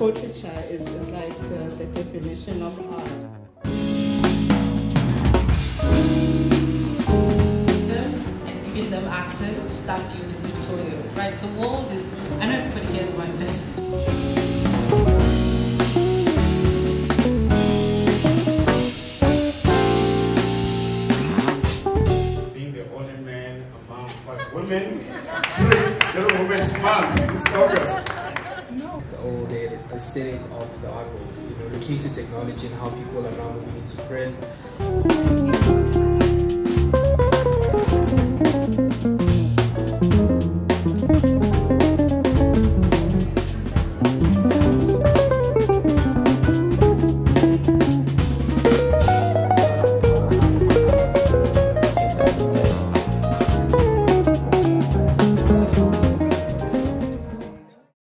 portraiture is like the definition of art. And giving them access to start building portfolio, right? The world is, I know everybody cares about investment. Being the only man among 5 women during General Women's Month this August. The whole aesthetic of the artwork, looking into technology and how people are now moving into print.